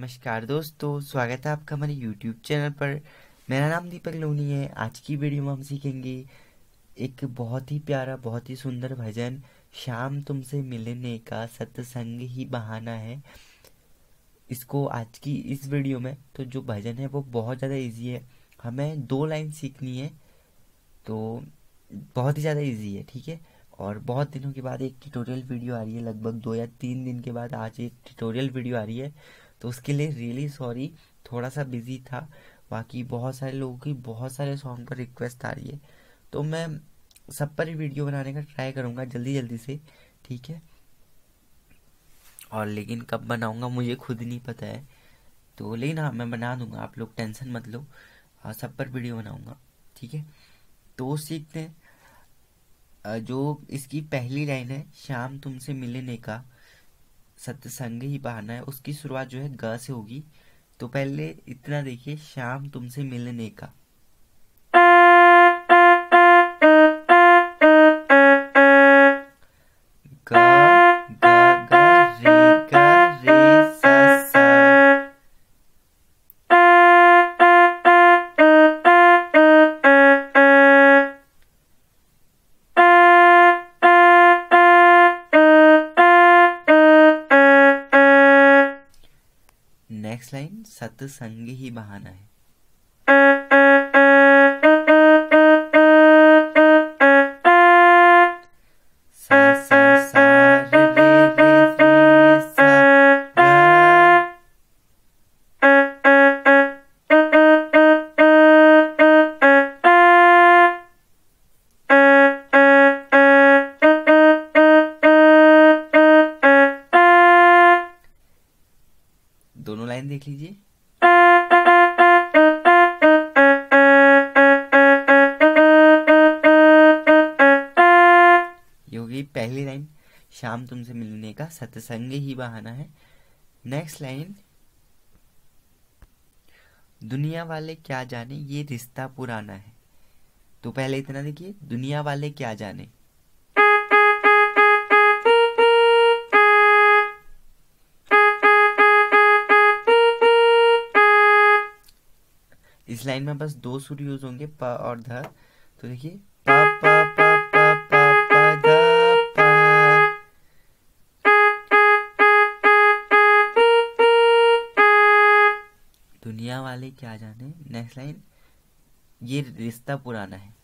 नमस्कार दोस्तों, स्वागत है आपका हमारे YouTube चैनल पर। मेरा नाम दीपक लोनी है। आज की वीडियो में हम सीखेंगे एक बहुत ही प्यारा, बहुत ही सुंदर भजन, शाम तुमसे मिलने का सत्संग ही बहाना है। इसको आज की इस वीडियो में तो जो भजन है वो बहुत ज़्यादा इजी है। हमें 2 लाइन सीखनी है, तो बहुत ही ज़्यादा इजी है, ठीक है। और बहुत दिनों के बाद एक ट्यूटोरियल वीडियो आ रही है, लगभग 2 या 3 दिन के बाद आज एक ट्यूटोरियल वीडियो आ रही है। तो उसके लिए रियली सॉरी, थोड़ा सा बिजी था। बाकी बहुत सारे लोगों की बहुत सारे सॉन्ग पर रिक्वेस्ट आ रही है, तो मैं सब पर ही वीडियो बनाने का ट्राई करूँगा जल्दी जल्दी से, ठीक है। और लेकिन कब बनाऊँगा मुझे खुद नहीं पता है, तो लेकिन हाँ मैं बना दूँगा, आप लोग टेंशन मत लो। सब पर वीडियो बनाऊँगा, ठीक है। तो सीखते हैं। जो इसकी पहली लाइन है, शाम तुमसे मिलने का सत्संग ही बहाना है, उसकी शुरुआत जो है ग से होगी। तो पहले इतना देखिए, शाम तुमसे मिलने का। ग ग ग रे सा सा। नेक्स्ट लाइन, सत्संग ही बहाना है। सा सा सा रे रे रे सा ग। दोनों लाइन देख लीजिए। ये होगी पहली लाइन, शाम तुमसे मिलने का सत्संग ही बहाना है। नेक्स्ट लाइन, दुनिया वाले क्या जाने ये रिश्ता पुराना है। तो पहले इतना देखिए, दुनिया वाले क्या जाने। इस लाइन में बस 2 सुर यूज होंगे, प और ध। तो देखिए, प प प प प प ध प। दुनिया वाले क्या जाने। नेक्स्ट लाइन, ये रिश्ता पुराना है।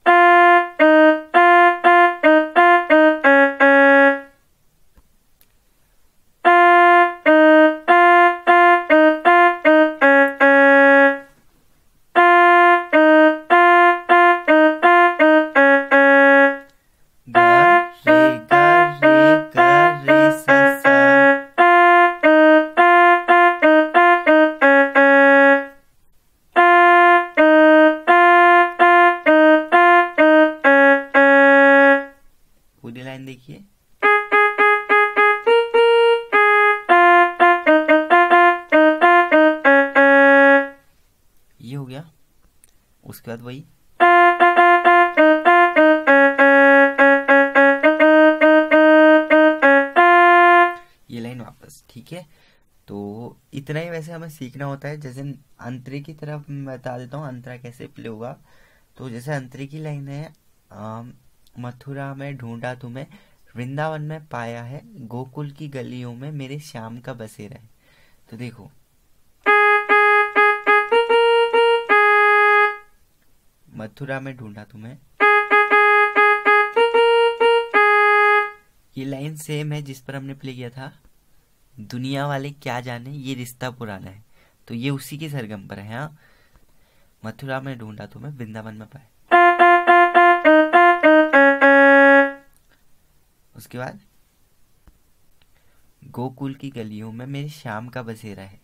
ग रे सा सा। पूरी लाइन देखिए। ये हो गया। उसके बाद वही, ये लाइन वापस, ठीक है। तो इतना ही वैसे हमें सीखना होता है। जैसे अंतरे की तरफ मैं बता देता हूँ अंतरा कैसे प्ले होगा। तो जैसे अंतरे की लाइन है, मथुरा में ढूंढा तुम्हें, वृंदावन में पाया है, गोकुल की गलियों में मेरे श्याम का बसेरा है। तो देखो, मथुरा में ढूंढा तुम्हें, ये लाइन सेम है जिस पर हमने प्ले किया था, दुनिया वाले क्या जाने ये रिश्ता पुराना है। तो ये उसी के सरगम पर है। हाँ, मथुरा में ढूंढा तुम्हें, वृंदावन में पाए। उसके बाद, गोकुल की गलियों में मेरे श्याम का बसेरा है।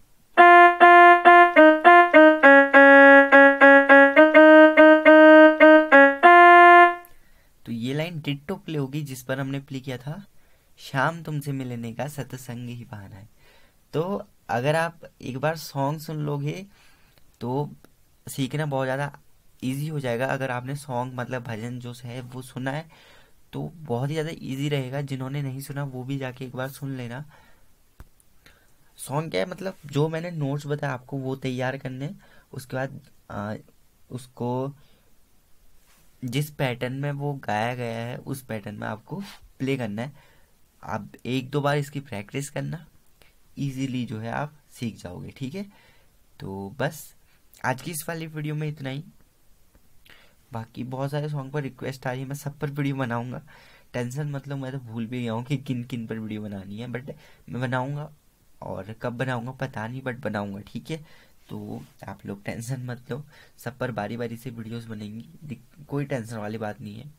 तो ये लाइन डिट्टो प्ले होगी जिस पर हमने प्ले किया था, शाम तुमसे मिलने का सत्संग ही बहाना है। तो अगर आप एक बार सॉन्ग सुन लोगे तो सीखना बहुत ज़्यादा इजी हो जाएगा। अगर आपने सॉन्ग मतलब भजन जो है वो सुना है तो बहुत ही ज़्यादा इजी रहेगा। जिन्होंने नहीं सुना वो भी जाके एक बार सुन लेना। सॉन्ग क्या है, मतलब जो मैंने नोट्स बताया आपको वो तैयार करने हैं। उसके बाद उसको जिस पैटर्न में वो गाया गया है उस पैटर्न में आपको प्ले करना है। आप एक दो बार इसकी प्रैक्टिस करना, इजीली जो है आप सीख जाओगे, ठीक है। तो बस आज की इस वाली वीडियो में इतना ही। बाकी बहुत सारे सॉन्ग पर रिक्वेस्ट आ रही है, मैं सब पर वीडियो बनाऊंगा, टेंशन मतलब। मैं तो भूल भी गया हूँ कि किन किन पर वीडियो बनानी है, बट मैं बनाऊंगा। और कब बनाऊंगा पता नहीं, बट बनाऊंगा, ठीक है। तो आप लोग टेंशन मत लो, सब पर बारी बारी से वीडियोस बनेंगी, कोई टेंशन वाली बात नहीं है।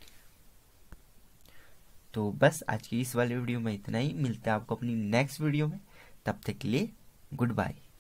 तो बस आज की इस वाली वीडियो में इतना ही, मिलते हैं आपको अपनी नेक्स्ट वीडियो में। तब तक के लिए गुड बाय।